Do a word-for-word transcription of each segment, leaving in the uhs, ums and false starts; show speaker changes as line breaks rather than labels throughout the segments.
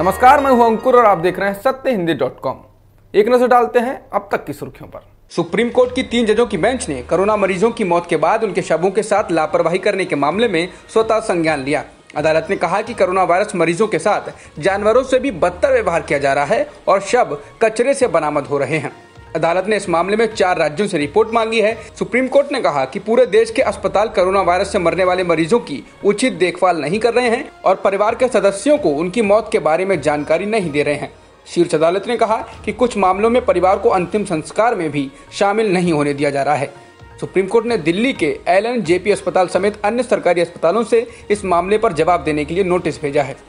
नमस्कार, मैं हूं अंकुर और आप देख रहे हैं सत्य हिंदी डॉट कॉम। एक नजर डालते हैं अब तक की सुर्खियों पर। सुप्रीम कोर्ट की तीन जजों की बेंच ने कोरोना मरीजों की मौत के बाद उनके शवों के साथ लापरवाही करने के मामले में स्वतः संज्ञान लिया। अदालत ने कहा कि कोरोना वायरस मरीजों के साथ जानवरों से भी बदतर व्यवहार किया जा रहा है और शव कचरे से बरामद हो रहे हैं। अदालत ने इस मामले में चार राज्यों से रिपोर्ट मांगी है। सुप्रीम कोर्ट ने कहा कि पूरे देश के अस्पताल कोरोना वायरस से मरने वाले मरीजों की उचित देखभाल नहीं कर रहे हैं और परिवार के सदस्यों को उनकी मौत के बारे में जानकारी नहीं दे रहे हैं। शीर्ष अदालत ने कहा कि कुछ मामलों में परिवार को अंतिम संस्कार में भी शामिल नहीं होने दिया जा रहा है। सुप्रीम कोर्ट ने दिल्ली के एल एन जे पी अस्पताल समेत अन्य सरकारी अस्पतालों से इस मामले पर जवाब देने के लिए नोटिस भेजा है।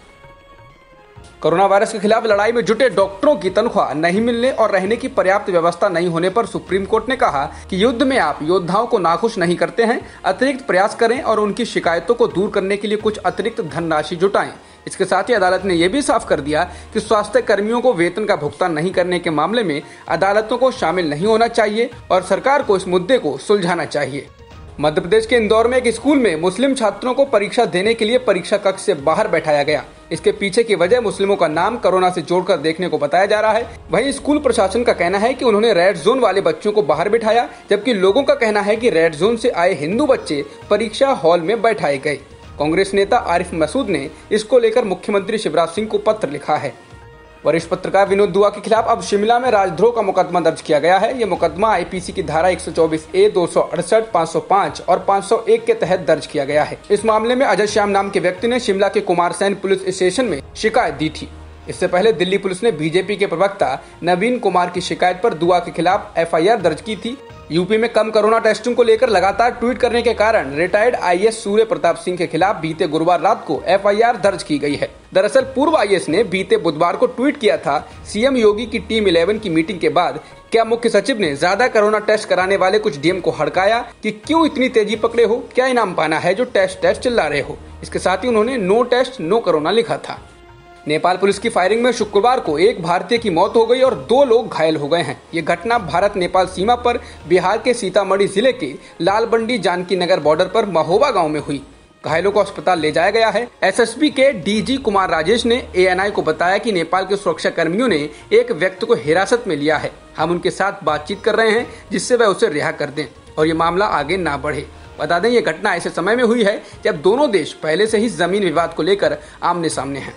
कोरोना वायरस के खिलाफ लड़ाई में जुटे डॉक्टरों की तनख्वाह नहीं मिलने और रहने की पर्याप्त व्यवस्था नहीं होने पर सुप्रीम कोर्ट ने कहा कि युद्ध में आप योद्धाओं को नाखुश नहीं करते हैं, अतिरिक्त प्रयास करें और उनकी शिकायतों को दूर करने के लिए कुछ अतिरिक्त धनराशि जुटाएं। इसके साथ ही अदालत ने यह भी साफ कर दिया कि स्वास्थ्य कर्मियों को वेतन का भुगतान नहीं करने के मामले में अदालतों को शामिल नहीं होना चाहिए और सरकार को इस मुद्दे को सुलझाना चाहिए। मध्य प्रदेश के इंदौर में एक स्कूल में मुस्लिम छात्रों को परीक्षा देने के लिए परीक्षा कक्ष से बाहर बैठाया गया। इसके पीछे की वजह मुस्लिमों का नाम कोरोना से जोड़कर देखने को बताया जा रहा है। वहीं स्कूल प्रशासन का कहना है कि उन्होंने रेड जोन वाले बच्चों को बाहर बिठाया, जबकि लोगों का कहना है कि रेड जोन से आए हिंदू बच्चे परीक्षा हॉल में बैठाए गए। कांग्रेस नेता आरिफ मसूद ने इसको लेकर मुख्यमंत्री शिवराज सिंह को पत्र लिखा है। वरिष्ठ पत्रकार विनोद दुआ के खिलाफ अब शिमला में राजद्रोह का मुकदमा दर्ज किया गया है। ये मुकदमा आई पी सी की धारा एक सौ चौबीस ए, दो सौ अड़सठ, पाँच सौ पाँच और पाँच सौ एक के तहत दर्ज किया गया है। इस मामले में अजय श्याम नाम के व्यक्ति ने शिमला के कुमारसैन पुलिस स्टेशन में शिकायत दी थी। इससे पहले दिल्ली पुलिस ने बीजेपी के प्रवक्ता नवीन कुमार की शिकायत पर दुआ के खिलाफ एफ आई आर दर्ज की थी। यूपी में कम कोरोना टेस्टिंग को लेकर लगातार ट्वीट करने के कारण retired I A S Surya Pratap Singh के खिलाफ बीते गुरुवार रात को एफ आई आर दर्ज की गई है। दरअसल पूर्व आई ए एस ने बीते बुधवार को ट्वीट किया था, सीएम योगी की टीम इलेवन की मीटिंग के बाद क्या मुख्य सचिव ने ज्यादा कोरोना टेस्ट कराने वाले कुछ डी एम को हड़काया कि क्यों इतनी तेजी पकड़े हो, क्या इनाम पाना है जो टेस्ट टेस्ट चिल्ला रहे हो। इसके साथ ही उन्होंने नो टेस्ट नो कोरोना लिखा था। नेपाल पुलिस की फायरिंग में शुक्रवार को एक भारतीय की मौत हो गई और दो लोग घायल हो गए हैं। ये घटना भारत नेपाल सीमा पर बिहार के सीतामढ़ी जिले के लालबंडी जानकी नगर बॉर्डर पर महोबा गांव में हुई। घायलों को अस्पताल ले जाया गया है। एस एस बी के डी जी कुमार राजेश ने ए एन आई को बताया कि नेपाल के सुरक्षा कर्मियों ने एक व्यक्ति को हिरासत में लिया है। हम उनके साथ बातचीत कर रहे हैं जिससे वह उसे रिहा कर दें और ये मामला आगे ना बढ़े। बता दें, ये घटना ऐसे समय में हुई है जब दोनों देश पहले से ही जमीन विवाद को लेकर आमने सामने हैं।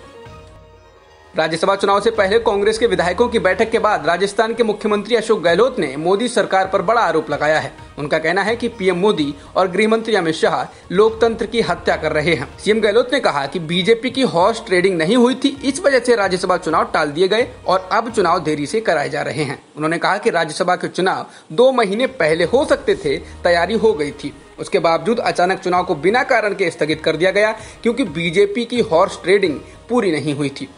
राज्यसभा चुनाव से पहले कांग्रेस के विधायकों की बैठक के बाद राजस्थान के मुख्यमंत्री अशोक गहलोत ने मोदी सरकार पर बड़ा आरोप लगाया है। उनका कहना है कि पी एम मोदी और गृह मंत्री अमित शाह लोकतंत्र की हत्या कर रहे हैं। सीएम गहलोत ने कहा कि बीजेपी की हॉर्स ट्रेडिंग नहीं हुई थी, इस वजह से राज्यसभा चुनाव टाल दिए गए और अब चुनाव देरी से कराए जा रहे हैं। उन्होंने कहा कि राज्यसभा के चुनाव दो महीने पहले हो सकते थे, तैयारी हो गई थी। उसके बावजूद अचानक चुनाव को बिना कारण के स्थगित कर दिया गया क्योंकि बीजेपी की हॉर्स ट्रेडिंग पूरी नहीं हुई थी।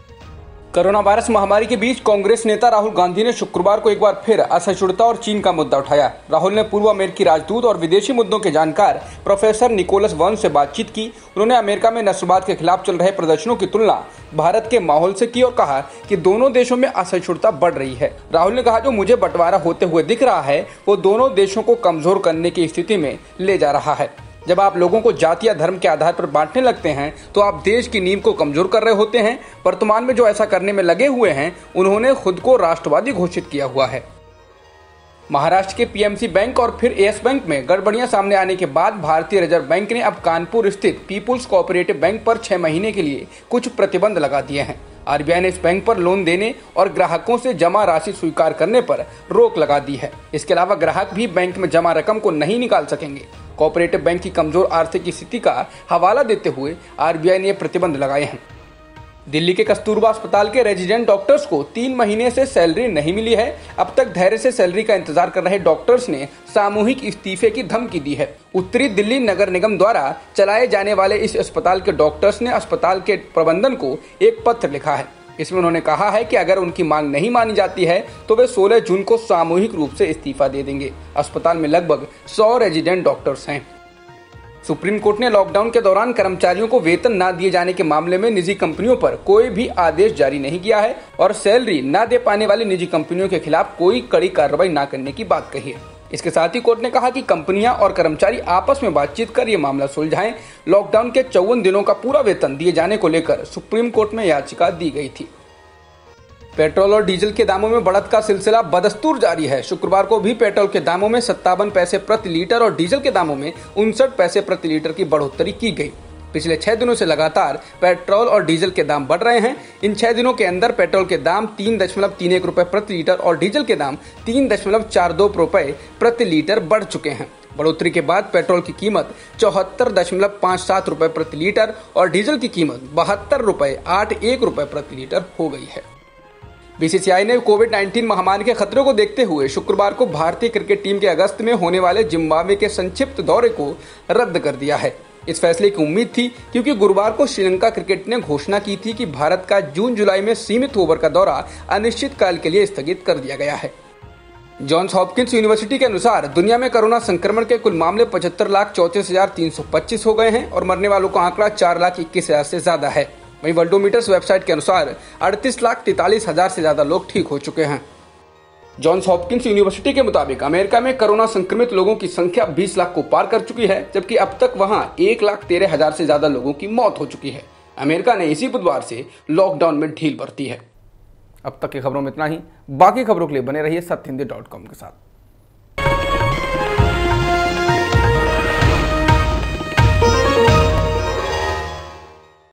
कोरोना वायरस महामारी के बीच कांग्रेस नेता राहुल गांधी ने शुक्रवार को एक बार फिर असहिष्णुता और चीन का मुद्दा उठाया। राहुल ने पूर्व अमेरिकी राजदूत और विदेशी मुद्दों के जानकार प्रोफेसर निकोलस वॉन से बातचीत की। उन्होंने अमेरिका में नस्लवाद के खिलाफ चल रहे प्रदर्शनों की तुलना भारत के माहौल से की और कहा कि दोनों देशों में असहिष्णुता बढ़ रही है। राहुल ने कहा, जो मुझे बंटवारा होते हुए दिख रहा है वो दोनों देशों को कमजोर करने की स्थिति में ले जा रहा है। जब आप लोगों को जाति या धर्म के आधार पर बांटने लगते हैं तो आप देश की नींव को कमजोर कर रहे होते हैं। वर्तमान में जो ऐसा करने में लगे हुए हैं उन्होंने खुद को राष्ट्रवादी घोषित किया हुआ है। महाराष्ट्र के पी एम सी बैंक और फिर येस बैंक में गड़बड़ियां सामने आने के बाद भारतीय रिजर्व बैंक ने अब कानपुर स्थित पीपुल्स कोऑपरेटिव बैंक पर छह महीने के लिए कुछ प्रतिबंध लगा दिए हैं। आर बी आई ने इस बैंक पर लोन देने और ग्राहकों से जमा राशि स्वीकार करने पर रोक लगा दी है। इसके अलावा ग्राहक भी बैंक में जमा रकम को नहीं निकाल सकेंगे। कोऑपरेटिव बैंक की कमजोर आर्थिक स्थिति का हवाला देते हुए आर बी आई ने प्रतिबंध लगाए हैं। दिल्ली के कस्तूरबा अस्पताल के रेजिडेंट डॉक्टर्स को तीन महीने से सैलरी नहीं मिली है। अब तक धैर्य से सैलरी का इंतजार कर रहे डॉक्टर्स ने सामूहिक इस्तीफे की धमकी दी है। उत्तरी दिल्ली नगर निगम द्वारा चलाए जाने वाले इस अस्पताल के डॉक्टर्स ने अस्पताल के प्रबंधन को एक पत्र लिखा है। इसमें उन्होंने कहा है कि अगर उनकी मांग नहीं मानी जाती है तो वे सोलह जून को सामूहिक रूप से इस्तीफा दे देंगे। अस्पताल में लगभग सौ रेजिडेंट डॉक्टर्स हैं। सुप्रीम कोर्ट ने लॉकडाउन के दौरान कर्मचारियों को वेतन न दिए जाने के मामले में निजी कंपनियों पर कोई भी आदेश जारी नहीं किया है और सैलरी न दे पाने वाली निजी कंपनियों के खिलाफ कोई कड़ी कार्रवाई न करने की बात कही है। इसके साथ ही कोर्ट ने कहा कि कंपनियां और कर्मचारी आपस में बातचीत कर ये मामला सुलझाएं। लॉकडाउन के चौवन दिनों का पूरा वेतन दिए जाने को लेकर सुप्रीम कोर्ट में याचिका दी गई थी। पेट्रोल और डीजल के दामों में बढ़त का सिलसिला बदस्तूर जारी है। शुक्रवार को भी पेट्रोल के दामों में सत्तावन पैसे प्रति लीटर और डीजल के दामों में उनसठ पैसे प्रति लीटर की बढ़ोतरी की गई। पिछले छह दिनों से लगातार पेट्रोल और डीजल के दाम बढ़ रहे हैं। इन छह दिनों के अंदर पेट्रोल के दाम तीन दशमलव तीन एक रुपए प्रति लीटर और डीजल के दाम तीन दशमलव चार दो रुपए प्रति लीटर बढ़ चुके हैं। बढ़ोतरी के बाद पेट्रोल की कीमत चौहत्तर दशमलव पाँच सात रुपए प्रति लीटर और डीजल की कीमत बहत्तर रुपए आठ एक रुपए प्रति लीटर हो गई है। बीसीसीआई ने कोविड नाइन्टीन महामारी के खतरे को देखते हुए शुक्रवार को भारतीय क्रिकेट टीम के अगस्त में होने वाले जिम्बाब्वे के संक्षिप्त दौरे को रद्द कर दिया है। इस फैसले की उम्मीद थी क्योंकि गुरुवार को श्रीलंका क्रिकेट ने घोषणा की थी कि भारत का जून जुलाई में सीमित ओवर का दौरा अनिश्चित काल के लिए स्थगित कर दिया गया है। जॉन्स हॉपकिंस यूनिवर्सिटी के अनुसार दुनिया में कोरोना संक्रमण के कुल मामले पचहत्तर लाख चौंतीस हजार तीन सौ पच्चीस हो गए हैं और मरने वालों का आंकड़ा चार लाख इक्कीस हजार से ज्यादा है। वहीं वर्ल्डोमीटर्स वेबसाइट के अनुसार अड़तीस लाख तैंतालीस हजार से ज्यादा लोग ठीक हो चुके हैं। जॉन्स हॉपकिंस यूनिवर्सिटी के मुताबिक अमेरिका में कोरोना संक्रमित लोगों की संख्या बीस लाख को पार कर चुकी है, जबकि अब तक वहां एक लाख तेरह हजार से ज्यादा लोगों की मौत हो चुकी है। अमेरिका ने इसी बुधवार से लॉकडाउन में ढील बरती है। अब तक की खबरों में इतना ही। बाकी खबरों के लिए बने रहिए सत्य हिंदी डॉट कॉम के साथ।